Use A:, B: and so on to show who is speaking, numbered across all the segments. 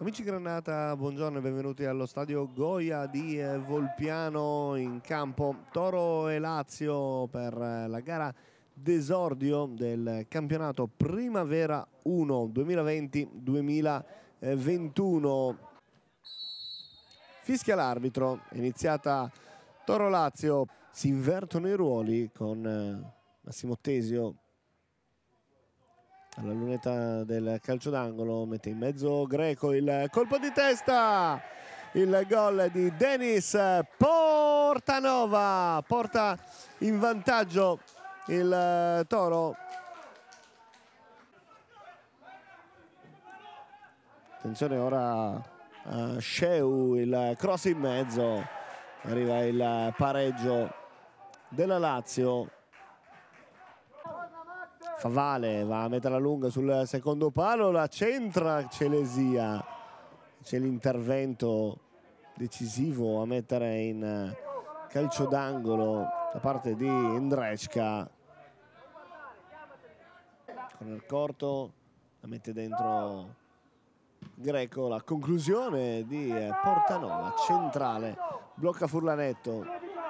A: Amici Granata, buongiorno e benvenuti allo stadio Goia di Volpiano. In campo Toro e Lazio per la gara d'esordio del campionato Primavera 1 2020-2021. Fischia l'arbitro, è iniziata Toro Lazio, si invertono i ruoli con Massimo Tesio alla lunetta del calcio d'angolo, mette in mezzo Greco, il colpo di testa, il gol di Denis Portanova, porta in vantaggio il Toro. Attenzione ora a Sheu, il cross in mezzo, arriva il pareggio della Lazio. Favale va a metterla lunga sul secondo palo, la centra Celesia, c'è l'intervento decisivo a mettere in calcio d'angolo da parte di Ndrečka. Corner corto, la mette dentro Greco, la conclusione di Portanova, centrale, blocca Furlanetto,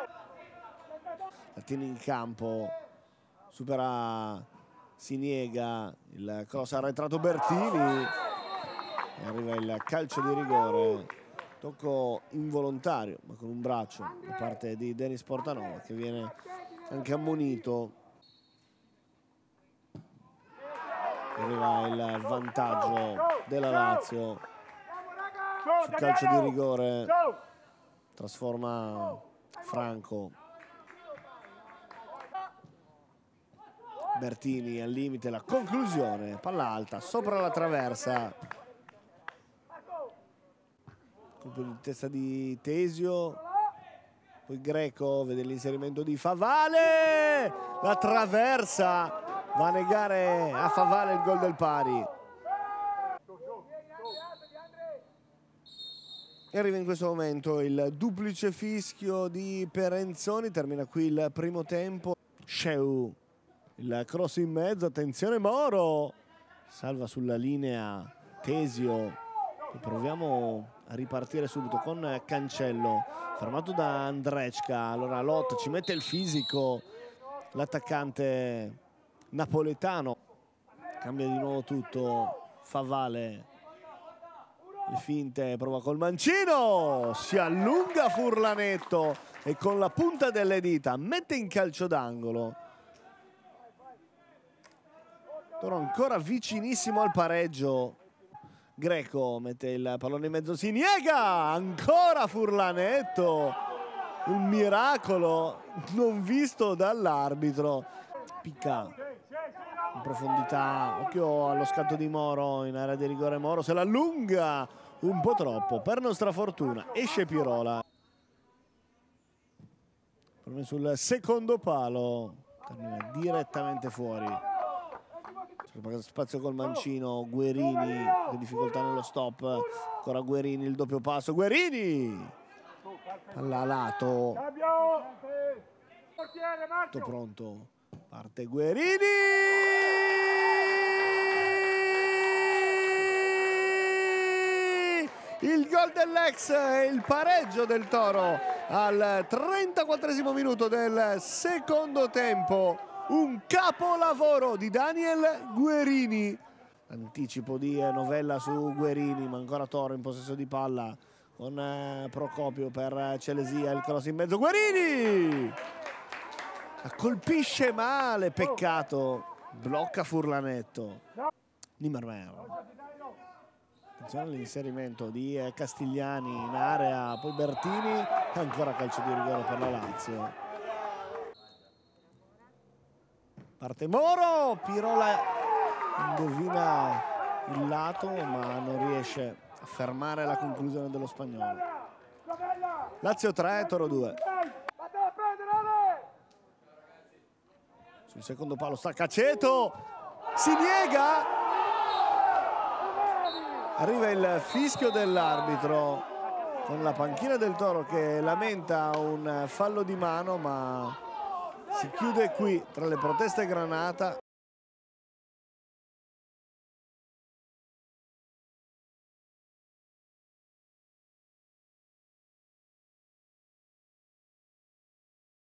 A: la tiene in campo, supera Siniega, il cross arretrato Bertini, arriva il calcio di rigore, tocco involontario ma con un braccio da parte di Denis Portanova, che viene anche ammonito. Arriva il vantaggio della Lazio sul calcio di rigore, trasforma Franco. Bertini al limite, la conclusione, palla alta sopra la traversa, colpo di testa di Tesio, poi Greco vede l'inserimento di Favale, la traversa va a negare a Favale il gol del pari. E arriva in questo momento il duplice fischio di Perenzoni, termina qui il primo tempo. Sheu, il cross in mezzo, attenzione Moro, salva sulla linea Tesio, e proviamo a ripartire subito con Cancello, fermato da Ndrečka. Allora Lot ci mette il fisico, l'attaccante napoletano, cambia di nuovo tutto, Favale, le finte, prova col mancino, si allunga Furlanetto e con la punta delle dita mette in calcio d'angolo. Toro ancora vicinissimo al pareggio. Greco mette il pallone in mezzo, Siniega, ancora Furlanetto, un miracolo non visto dall'arbitro. Picca in profondità, occhio allo scatto di Moro in area di rigore. Moro se l'allunga un po' troppo, per nostra fortuna esce Pirola, proprio sul secondo palo, termina direttamente fuori. Spazio col mancino, Guerini, che difficoltà nello stop, ancora Guerini, il doppio passo, Guerini, palla a lato, tutto pronto, parte Guerini, il gol dell'ex e il pareggio del Toro al 34esimo minuto del secondo tempo. Un capolavoro di Daniel Guerini, anticipo di Novella su Guerini, ma ancora Toro in possesso di palla con Procopio per Celesia, il cross in mezzo, Guerini la colpisce male, peccato, blocca Furlanetto. Nimmermer, attenzione all'inserimento di Castigliani in area, poi Bertini, ancora calcio di rigore per la Lazio. Parte Moro, Pirola indovina il lato ma non riesce a fermare la conclusione dello spagnolo. Lazio 3, Toro 2. Sul secondo palo sta Caceto, Siniega, arriva il fischio dell'arbitro con la panchina del Toro che lamenta un fallo di mano, ma si chiude qui tra le proteste Granata